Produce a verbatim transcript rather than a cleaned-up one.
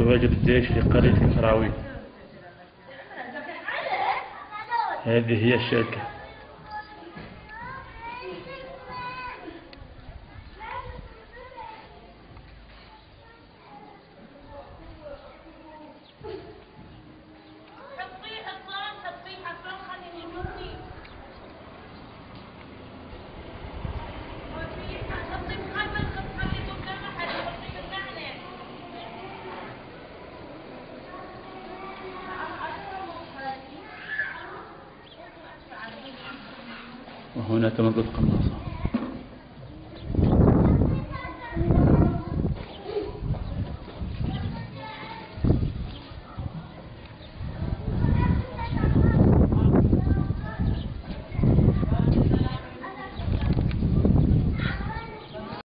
تواجد الجيش في قرية كفراوي. هذه هي الشركة. وهنا تمدد قناصة.